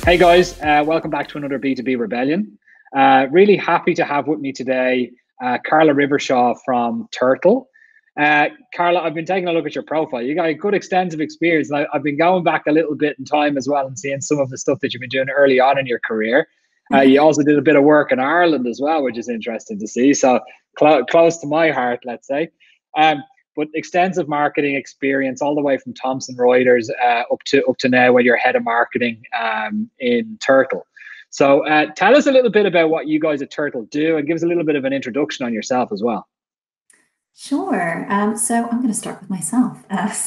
Hey guys, welcome back to another B2B Rebellion. Really happy to have with me today Carla Rivershaw from Turtle. Carla, I've been taking a look at your profile. You got a good extensive experience. And I've been going back a little bit in time as well and seeing some of the stuff that you've been doing early on in your career. You also did a bit of work in Ireland as well, which is interesting to see. So close to my heart, let's say. But extensive marketing experience all the way from Thomson Reuters up to now, where you're head of marketing in Turtle. So tell us a little bit about what you guys at Turtle do, and give us a little bit of an introduction on yourself as well. Sure. So I'm going to start with myself.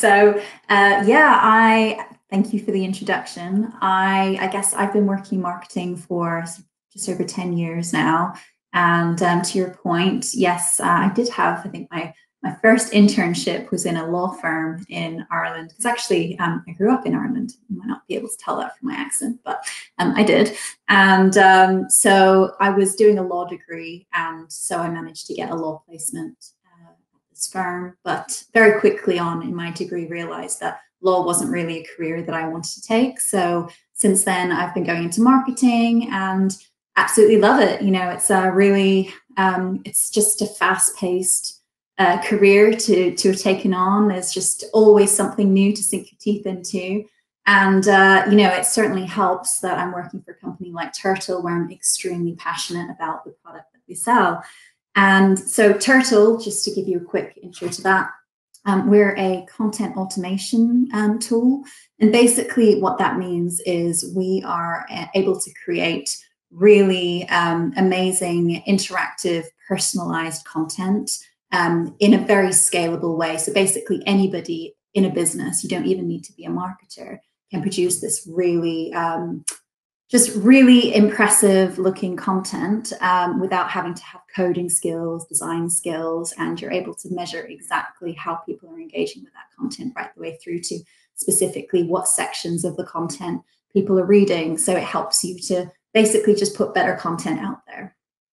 I thank you for the introduction. I guess I've been working marketing for just over 10 years now. And to your point, yes, I did have, I think my first internship was in a law firm in Ireland. Because actually, I grew up in Ireland. You might not be able to tell that from my accent, but I did. And so I was doing a law degree, and so I managed to get a law placement firm, but very quickly on in my degree realized that law wasn't really a career that I wanted to take. So since then I've been going into marketing and absolutely love it. You know, it's a really it's just a fast-paced career to have taken on. There's just always something new to sink your teeth into. And you know, it certainly helps that I'm working for a company like Turtle, where I'm extremely passionate about the product that we sell. And so Turtle, just to give you a quick intro to that, we're a content automation tool. And basically what that means is we are able to create really amazing, interactive, personalized content in a very scalable way. So basically anybody in a business, you don't even need to be a marketer, can produce this really just really impressive looking content without having to have coding skills, design skills, and you're able to measure exactly how people are engaging with that content right the way through to specifically what sections of the content people are reading. So it helps you to basically just put better content out there.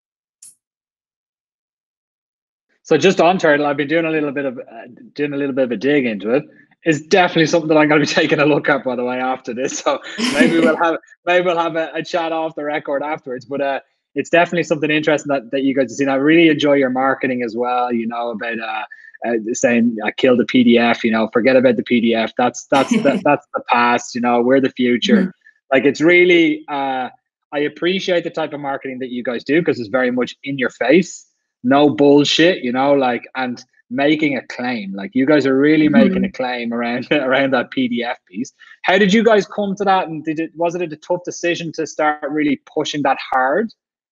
So just on Turtle, I've been doing a little bit of a dig into it. It's definitely something that I'm going to be taking a look at, by the way, after this. So maybe we'll have a chat off the record afterwards. But it's definitely something interesting that you guys have seen. I really enjoy your marketing as well. You know, about saying I killed the PDF. You know, forget about the PDF. That's the past. You know, we're the future. Mm-hmm. Like, it's really I appreciate the type of marketing that you guys do, because it's very much in your face, no bullshit. You know, like, and making a claim. Like, you guys are really making a claim around that PDF piece. How did you guys come to that? And was it a tough decision to start really pushing that hard?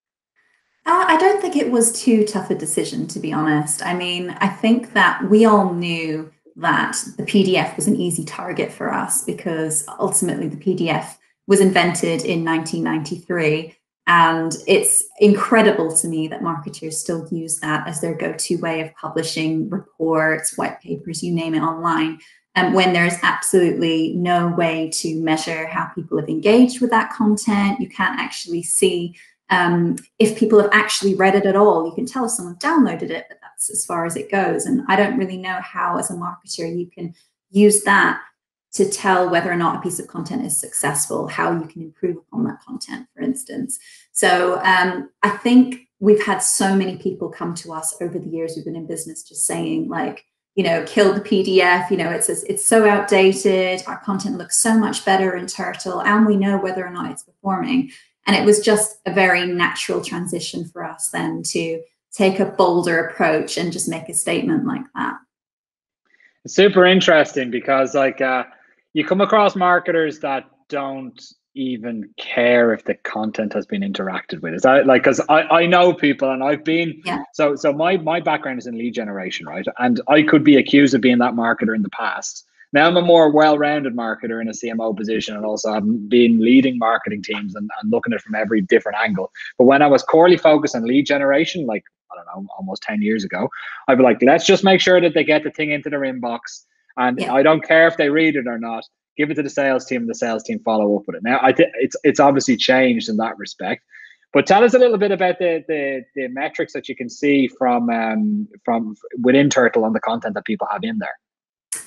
I don't think it was too tough a decision, to be honest. I mean, I think that we all knew that the PDF was an easy target for us, because ultimately the PDF was invented in 1993. And it's incredible to me that marketers still use that as their go-to way of publishing reports, white papers, you name it, online. And when there's absolutely no way to measure how people have engaged with that content, you can't actually see if people have actually read it at all. You can tell if someone downloaded it, but that's as far as it goes. And I don't really know how, as a marketer, you can use that to tell whether or not a piece of content is successful, how you can improve upon that content, for instance. So I think we've had so many people come to us over the years we've been in business just saying, like, you know, kill the PDF, you know, it's so outdated, our content looks so much better in Turtle, and we know whether or not it's performing. And it was just a very natural transition for us then to take a bolder approach and just make a statement like that. It's super interesting, because like you come across marketers that don't even care if the content has been interacted with. Is that like, because I know people, and I've been so my background is in lead generation, right? And I could be accused of being that marketer in the past. Now I'm a more well-rounded marketer in a CMO position, and also I've been leading marketing teams and looking at it from every different angle. But when I was corely focused on lead generation, like, I don't know, almost 10 years ago, I'd be like, let's just make sure that they get the thing into their inbox. And I don't care if they read it or not. Give it to the sales team, and the sales team follow up with it. Now, it's obviously changed in that respect. But tell us a little bit about the metrics that you can see from within Turtle on the content that people have in there.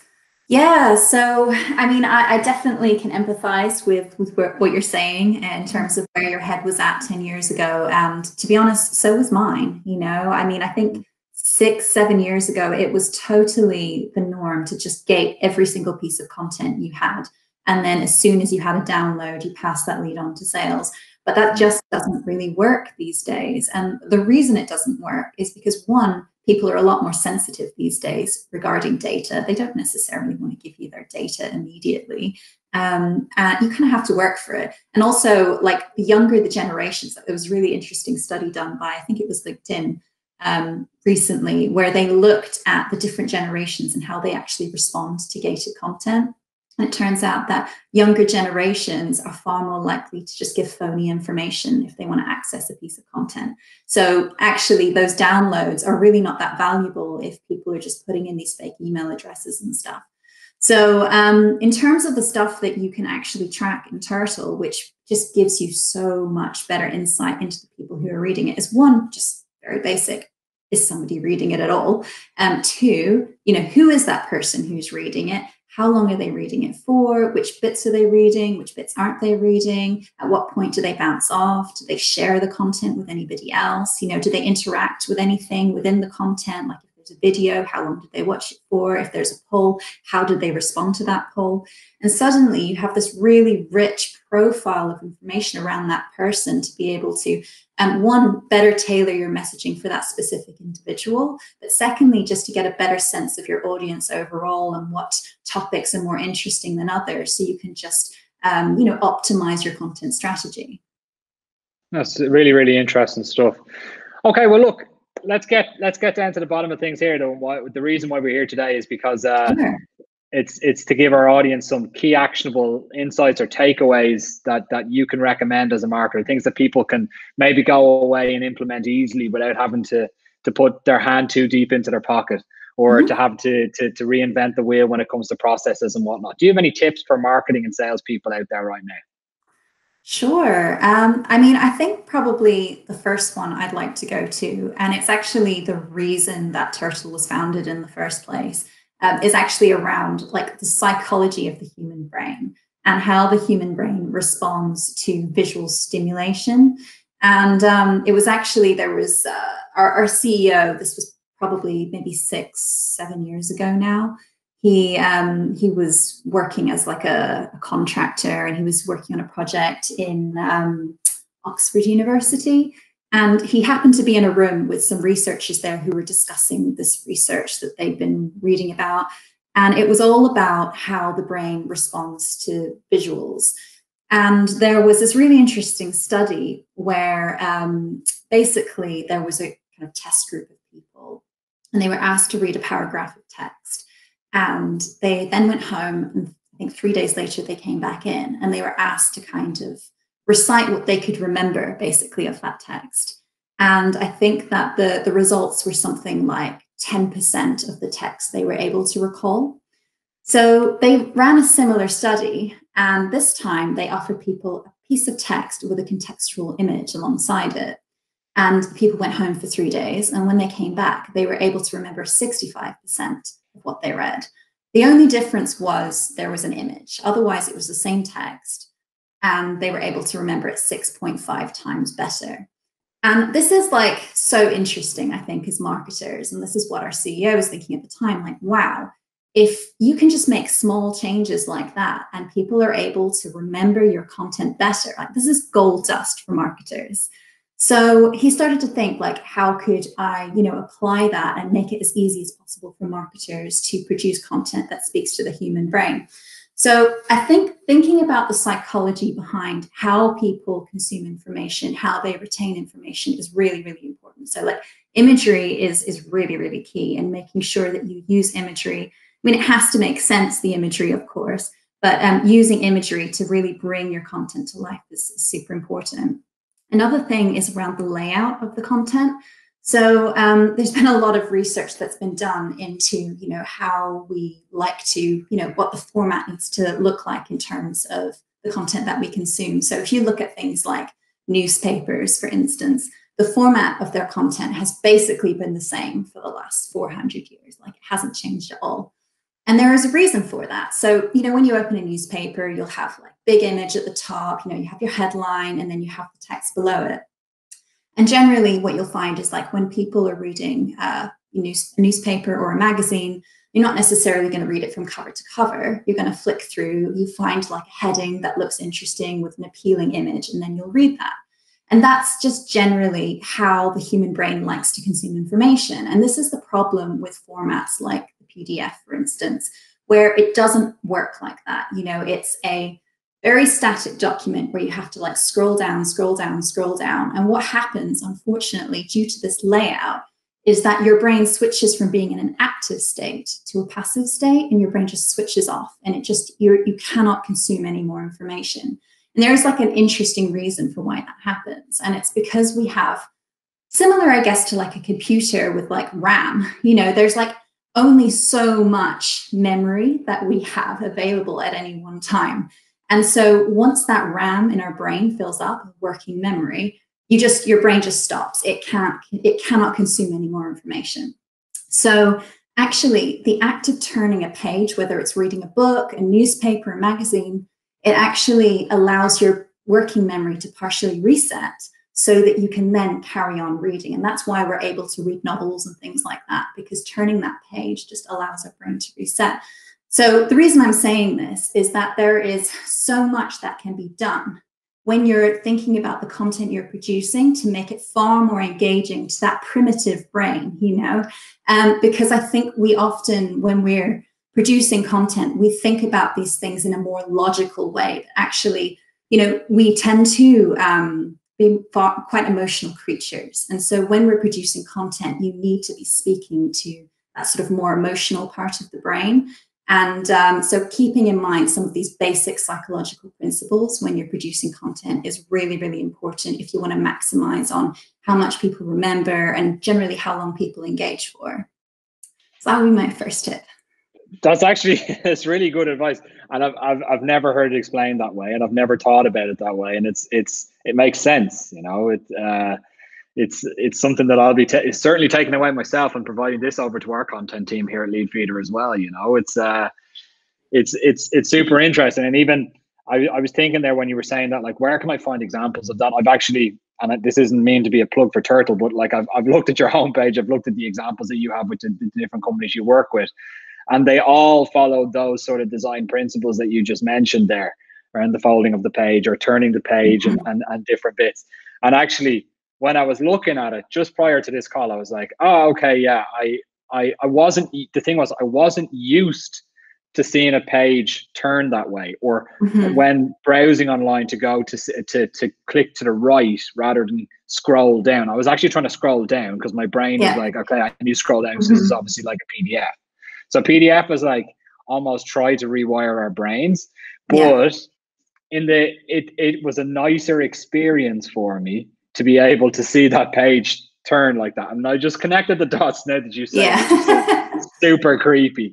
Yeah, so I mean, I definitely can empathize with what you're saying in terms of where your head was at 10 years ago. And to be honest, so was mine. I mean, I think 6, 7 years ago, it was totally the norm to just gate every single piece of content you had. And then as soon as you had a download, you pass that lead on to sales. But that just doesn't really work these days. And the reason it doesn't work is because, one, people are a lot more sensitive these days regarding data. They don't necessarily want to give you their data immediately. And you kind of have to work for it. And also, like the younger the generations, there was a really interesting study done by, I think it was LinkedIn recently, where they looked at the different generations and how they actually respond to gated content. And it turns out that younger generations are far more likely to just give phony information if they want to access a piece of content. So actually, those downloads are really not that valuable if people are just putting in these fake email addresses and stuff. So in terms of the stuff that you can actually track in Turtle, which just gives you so much better insight into the people who are reading it, is one, just very basic. Is somebody reading it at all? Two, who is that person who's reading it? How long are they reading it for? Which bits are they reading? Which bits aren't they reading? At what point do they bounce off? Do they share the content with anybody else? Do they interact with anything within the content? Like if there's a video, how long did they watch it for? If there's a poll, how did they respond to that poll? And suddenly you have this really rich profile of information around that person to be able to, one, better tailor your messaging for that specific individual, but secondly, just to get a better sense of your audience overall and what topics are more interesting than others, so you can just optimize your content strategy. That's really, really interesting stuff. Okay, well, look, let's get down to the bottom of things here. Though, the reason why we're here today is because Sure. it's to give our audience some key actionable insights or takeaways that you can recommend as a marketer, things that people can maybe go away and implement easily without having to put their hand too deep into their pocket, or to have to reinvent the wheel when it comes to processes and whatnot. Do you have any tips for marketing and salespeople out there right now? Sure. I mean, I think probably the first one I'd like to go to, and it's actually the reason that Turtle was founded in the first place, is actually around like the psychology of the human brain and how the human brain responds to visual stimulation. And it was actually, there was our CEO, this was probably maybe 6, 7 years ago now. He was working as like a contractor, and he was working on a project in Oxford University. And he happened to be in a room with some researchers there who were discussing this research that they'd been reading about. And it was all about how the brain responds to visuals. And there was this really interesting study where basically there was a kind of test group of people, and they were asked to read a paragraph of text. And they then went home, and I think 3 days later they came back in, and they were asked to kind of recite what they could remember basically of that text. And I think that the results were something like 10% of the text they were able to recall. So they ran a similar study, and this time they offered people a piece of text with a contextual image alongside it. And people went home for 3 days, and when they came back, they were able to remember 65% of what they read. The only difference was there was an image. Otherwise, it was the same text, and they were able to remember it 6.5 times better. And this is like so interesting, I think, as marketers. And this is what our CEO was thinking at the time, like, wow, if you can just make small changes like that and people are able to remember your content better, like this is gold dust for marketers. So he started to think, like, how could I, apply that and make it as easy as possible for marketers to produce content that speaks to the human brain. So I think thinking about the psychology behind how people consume information, how they retain information is really, really important. So like imagery is really, really key, and making sure that you use imagery. I mean, it has to make sense, the imagery, of course, but using imagery to really bring your content to life is super important. Another thing is around the layout of the content. So there's been a lot of research that's been done into, how we like to, what the format needs to look like in terms of the content that we consume. So if you look at things like newspapers, for instance, the format of their content has basically been the same for the last 400 years. Like, it hasn't changed at all. And there is a reason for that. So, when you open a newspaper, you'll have like big image at the top, you have your headline and then you have the text below it. And generally what you'll find is like when people are reading a newspaper or a magazine, you're not necessarily going to read it from cover to cover. You're going to flick through, you find like a heading that looks interesting with an appealing image, and then you'll read that. And that's just generally how the human brain likes to consume information. And this is the problem with formats like the PDF, for instance, where it doesn't work like that. It's a very static document where you have to like scroll down, scroll down, scroll down. And what happens, unfortunately, due to this layout, is that your brain switches from being in an active state to a passive state, and your brain just switches off, and you cannot consume any more information. And there's like an interesting reason for why that happens. And it's because we have similar, I guess, to like a computer with like RAM, there's like only so much memory that we have available at any one time. And so once that RAM in our brain fills up with working memory, your brain just stops. It cannot consume any more information. So actually the act of turning a page, whether it's reading a book, a newspaper, a magazine, it actually allows your working memory to partially reset so that you can then carry on reading. And that's why we're able to read novels and things like that, because turning that page just allows our brain to reset. So the reason I'm saying this is that there is so much that can be done when you're thinking about the content you're producing to make it far more engaging to that primitive brain, because I think we often, when we're producing content, we think about these things in a more logical way. Actually, we tend to be quite emotional creatures. And so when we're producing content, you need to be speaking to that sort of more emotional part of the brain. And so keeping in mind some of these basic psychological principles when you're producing content is really, really important if you want to maximize on how much people remember and generally how long people engage for. So that would be my first tip. It's really good advice, and I've never heard it explained that way, and I've never thought about it that way, and it makes sense. It's something that I'll be certainly taking away myself and providing this over to our content team here at Leadfeeder as well. It's super interesting. And even I was thinking there when you were saying that, like, where can I find examples of that? I've actually, and this isn't mean to be a plug for Turtle, but like I've looked at your homepage, I've looked at the examples that you have with the different companies you work with, and they all follow those sort of design principles that you just mentioned there around the folding of the page or turning the page and different bits. And actually, when I was looking at it just prior to this call, I was like, oh, okay, yeah, I wasn't, the thing was, I wasn't used to seeing a page turn that way, or when browsing online to go to click to the right rather than scroll down. I was actually trying to scroll down because my brain was like, okay, I need to scroll down because this is obviously like a PDF. So PDF is like almost try to rewire our brains, but it was a nicer experience for me to be able to see that page turn like that. And I just connected the dots now that you said it. Super creepy.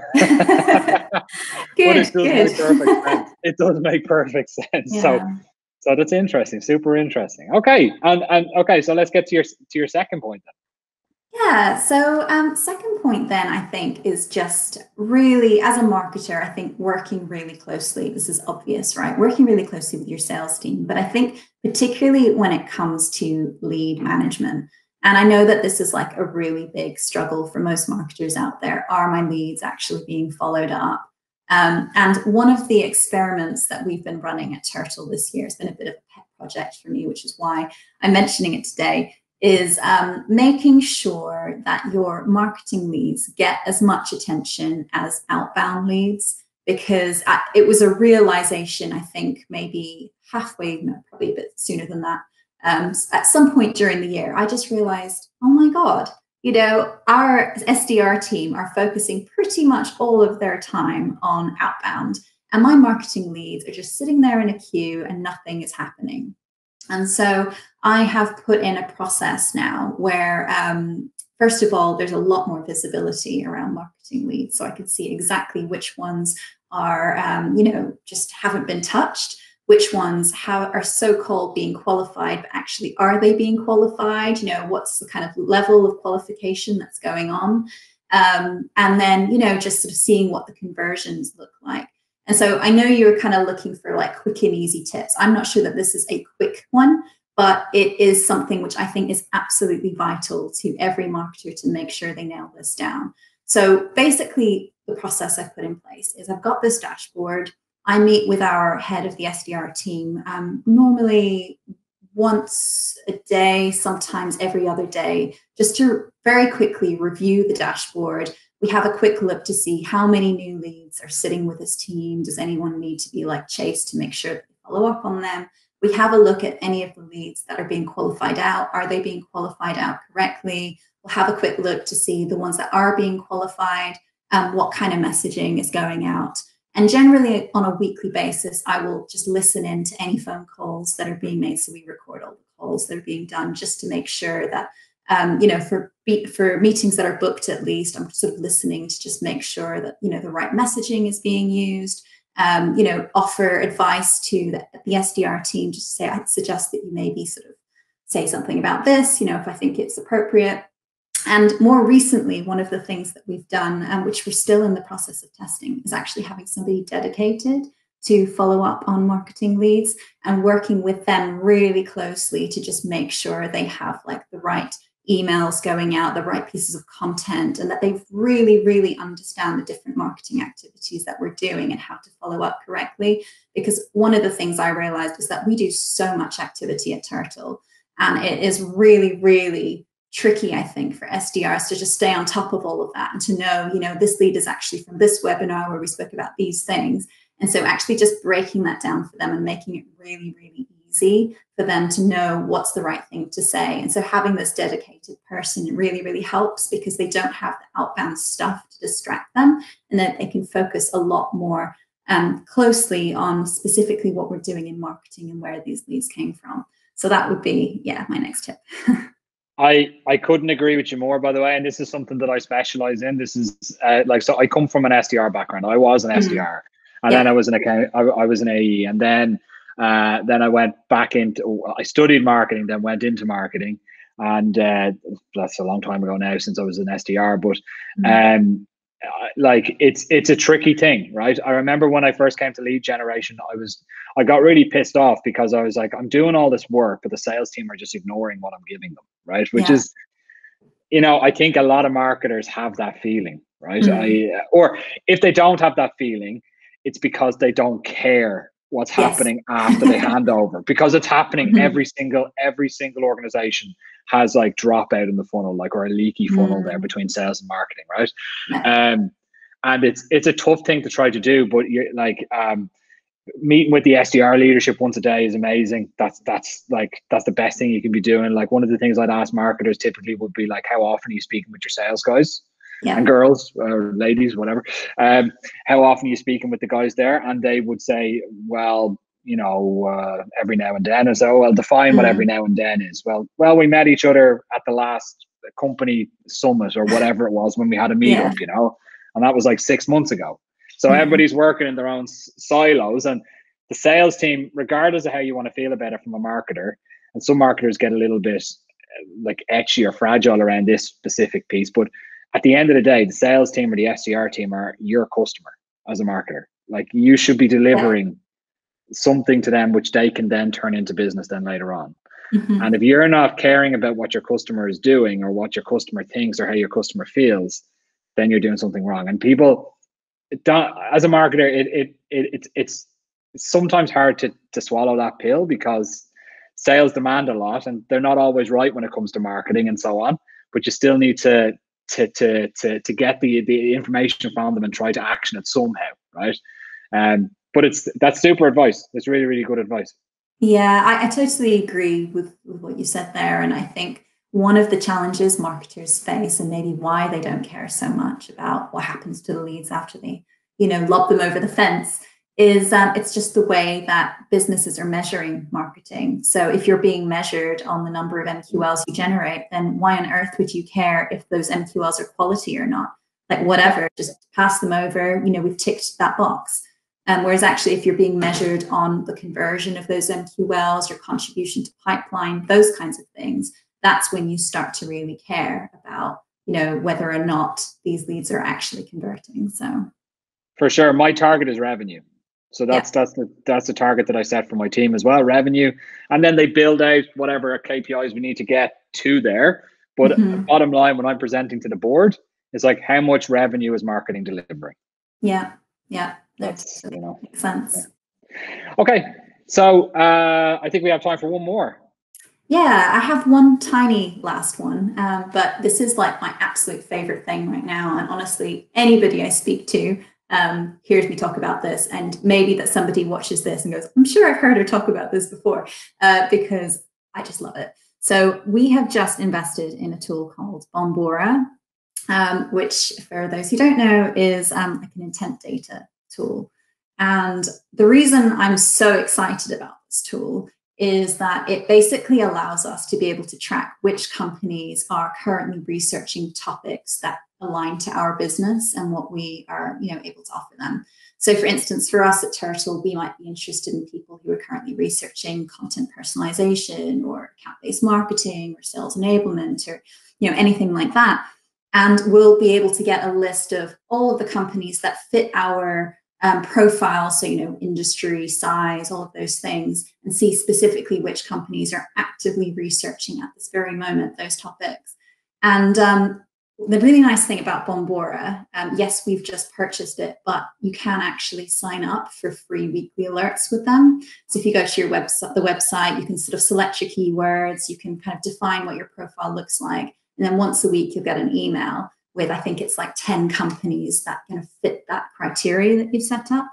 But it does make perfect sense. It does make perfect sense. Yeah. So that's interesting. Super interesting. Okay. And okay, so let's get to your second point then. Yeah, so second point then, I think, is just really, as a marketer, I think working really closely, this is obvious, right? Working really closely with your sales team. But I think particularly when it comes to lead management, and I know that this is like a really big struggle for most marketers out there, are my leads actually being followed up? And one of the experiments that we've been running at Turtle this year has been a bit of a pet project for me, which is why I'm mentioning it today, is making sure that your marketing leads get as much attention as outbound leads, because it was a realization, I think maybe halfway, no, probably a bit sooner than that, at some point during the year, I just realized, oh my God, our SDR team are focusing pretty much all of their time on outbound, and my marketing leads are just sitting there in a queue and nothing is happening. And so I have put in a process now where, first of all, there's a lot more visibility around marketing leads. So I could see exactly which ones are, just haven't been touched, which ones are so-called being qualified, but actually, are they being qualified? What's the kind of level of qualification that's going on? And then, just sort of seeing what the conversions look like. And so I know you're kind of looking for like quick and easy tips. I'm not sure that this is a quick one, but it is something which I think is absolutely vital to every marketer to make sure they nail this down. So basically, the process I've put in place is I've got this dashboard. I meet with our head of the SDR team normally once a day, sometimes every other day, just to very quickly review the dashboard. We have a quick look to see how many new leads are sitting with this team. Does anyone need to be like chased to make sure that we follow up on them? We have a look at any of the leads that are being qualified out. Are they being qualified out correctly? We'll have a quick look to see the ones that are being qualified, what kind of messaging is going out. And generally on a weekly basis, I will just listen in to any phone calls that are being made. So we record all the calls that are being done just to make sure that, for meetings that are booked, at least, I'm sort of listening to just make sure that, the right messaging is being used, offer advice to the SDR team, just to say, I'd suggest that you maybe sort of say something about this, if I think it's appropriate. And more recently, one of the things that we've done, which we're still in the process of testing, is actually having somebody dedicated to follow up on marketing leads and working with them really closely to just make sure they have like the right emails going out, the right pieces of content, and that they really, really understand the different marketing activities that we're doing and how to follow up correctly. Because one of the things I realized is that we do so much activity at Turtle, and it is really, really tricky, I think, for SDRs to just stay on top of all of that and to know, this lead is actually from this webinar where we spoke about these things. And so actually just breaking that down for them and making it really, really easy for them to know what's the right thing to say. And so having this dedicated person really, really helps, because they don't have the outbound stuff to distract them, and then they can focus a lot more closely on specifically what we're doing in marketing and where these leads came from. So that would be, my next tip. I couldn't agree with you more, by the way. And this is something that I specialize in. This is so I come from an SDR background. I was an SDR, and then I was an account. I was an AE, and then I went back into. I studied marketing, then went into marketing, and that's a long time ago now since I was an SDR. But it's a tricky thing, right? I remember when I first came to lead generation, I got really pissed off because I was like, I'm doing all this work, but the sales team are just ignoring what I'm giving them, right? Which is, I think a lot of marketers have that feeling, right? Or if they don't have that feeling, it's because they don't care what's happening after they hand over, because it's happening. Every single organization has like dropout in the funnel, like, or a leaky funnel there between sales and marketing, right? And it's a tough thing to try to do, but you're like, meeting with the SDR leadership once a day is amazing. That's the best thing you can be doing. Like, one of the things I'd ask marketers typically would be like, how often are you speaking with your sales guys and girls or ladies, whatever? How often are you speaking with the guys there? And they would say, well, every now and then. And so, well, define what every now and then is. Well, we met each other at the last company summit or whatever it was when we had a meetup, and that was like 6 months ago. So everybody's working in their own silos, and the sales team, regardless of how you want to feel about it from a marketer, and some marketers get a little bit like etchy or fragile around this specific piece, but at the end of the day, the sales team or the SDR team are your customer as a marketer. Like, you should be delivering something to them which they can then turn into business then later on. And if you're not caring about what your customer is doing or what your customer thinks or how your customer feels, then you're doing something wrong. And people, as a marketer, it's sometimes hard to swallow that pill, because sales demand a lot and they're not always right when it comes to marketing and so on. But you still need to get the information from them and try to action it somehow, right? But that's super advice. It's really, really good advice. Yeah, I totally agree with what you said there. And I think one of the challenges marketers face, and maybe why they don't care so much about what happens to the leads after they, lob them over the fence, is it's just the way that businesses are measuring marketing. So if you're being measured on the number of MQLs you generate, then why on earth would you care if those MQLs are quality or not? Like, whatever, just pass them over. We've ticked that box. Whereas actually, if you're being measured on the conversion of those MQLs, your contribution to pipeline, those kinds of things, that's when you start to really care about whether or not these leads are actually converting. So for sure, my target is revenue. So that's the target that I set for my team as well, revenue. And then they build out whatever KPIs we need to get to there. But bottom line, when I'm presenting to the board, is like, how much revenue is marketing delivering? Yeah. That's, makes sense. Yeah. Okay. So I think we have time for one more. Yeah, I have one tiny last one, but this is like my absolute favorite thing right now. And honestly, anybody I speak to hears me talk about this, and maybe that somebody watches this and goes, I'm sure I've heard her talk about this before, because I just love it. So we have just invested in a tool called Bombora, which, for those who don't know, is like an intent data tool. And the reason I'm so excited about this tool is that it basically allows us to be able to track which companies are currently researching topics that align to our business and what we are, able to offer them. So for instance, for us at Turtle, we might be interested in people who are currently researching content personalization or account-based marketing or sales enablement or, anything like that. And we'll be able to get a list of all of the companies that fit our profile, so industry, size, all of those things, and see specifically which companies are actively researching at this very moment those topics. And the really nice thing about Bombora, yes, we've just purchased it, but you can actually sign up for free weekly alerts with them. So if you go to your the website, you can sort of select your keywords, you can kind of define what your profile looks like, and then once a week you'll get an email with, I think it's like 10 companies that kind of fit that criteria that you've set up.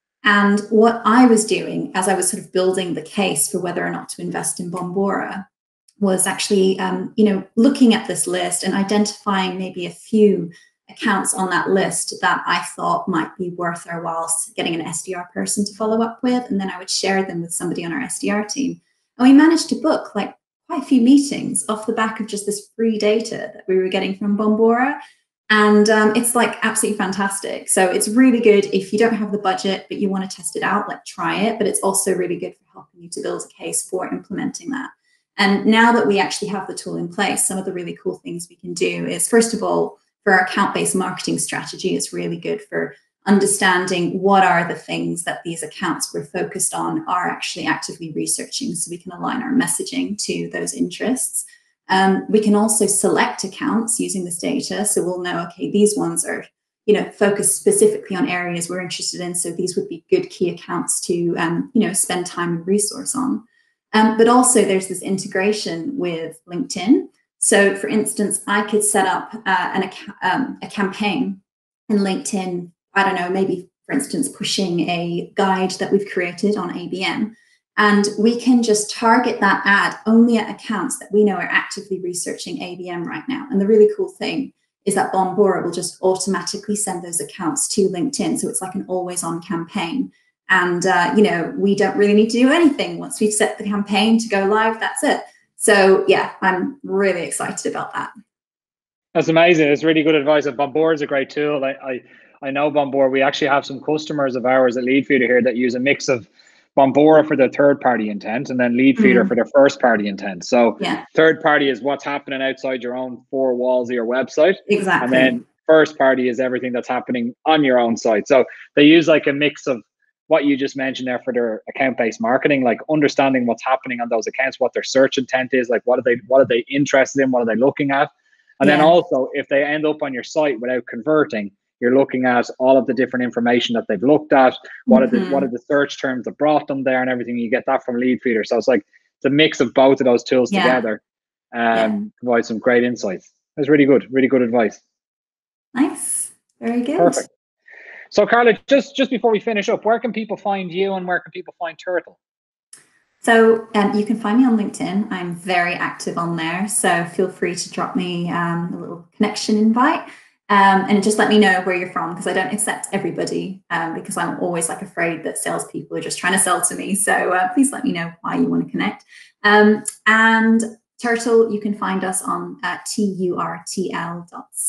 And what I was doing as I was sort of building the case for whether or not to invest in Bombora was actually, looking at this list and identifying maybe a few accounts on that list that I thought might be worth our while getting an SDR person to follow up with. And then I would share them with somebody on our SDR team. And we managed to book like quite a few meetings off the back of just this free data that we were getting from Bombora. And it's like absolutely fantastic. So it's really good if you don't have the budget, but you want to test it out, like try it. But it's also really good for helping you to build a case for implementing that. And now that we actually have the tool in place, some of the really cool things we can do is, first of all, for our account-based marketing strategy, it's really good for understanding what are the things that these accounts we're focused on are actually actively researching, so we can align our messaging to those interests. We can also select accounts using this data, so we'll know, okay, these ones are, focused specifically on areas we're interested in, so these would be good key accounts to, spend time and resource on. But also there's this integration with LinkedIn. So for instance, I could set up a campaign in LinkedIn, I don't know, maybe for instance, pushing a guide that we've created on ABM. And we can just target that ad only at accounts that we know are actively researching ABM right now. And the really cool thing is that Bombora will just automatically send those accounts to LinkedIn. So it's like an always on campaign. And, we don't really need to do anything. Once we've set the campaign to go live, that's it. So yeah, I'm really excited about that. That's amazing. It's really good advice. Bombora is a great tool. I know Bombora. We actually have some customers of ours at Leadfeeder here that use a mix of Bombora for their third-party intent and then Leadfeeder for their first-party intent. So third-party is what's happening outside your own four walls of your website. Exactly. And then first-party is everything that's happening on your own site. So they use like a mix of what you just mentioned there for their account-based marketing, like understanding what's happening on those accounts, what their search intent is, like what are they interested in, what are they looking at? And then also, if they end up on your site without converting, you're looking at all of the different information that they've looked at, what are the search terms that brought them there and everything. You get that from Leadfeeder. So it's like it's a mix of both of those tools together, provide some great insights. That's really good advice. Nice. Very good. Perfect. So Carla, just before we finish up, where can people find you and where can people find Turtle? So you can find me on LinkedIn. I'm very active on there. So feel free to drop me a little connection invite and just let me know where you're from, because I don't accept everybody because I'm always like afraid that salespeople are just trying to sell to me. So please let me know why you want to connect. And Turtle, you can find us on turtl.co.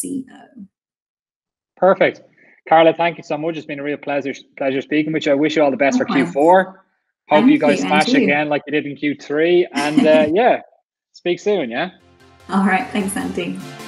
Perfect. Carla, thank you so much. It's been a real pleasure speaking with you. I wish you all the best for Q4. Hope you guys smash again like you did in Q3. And speak soon, yeah? All right. Thanks, Andy.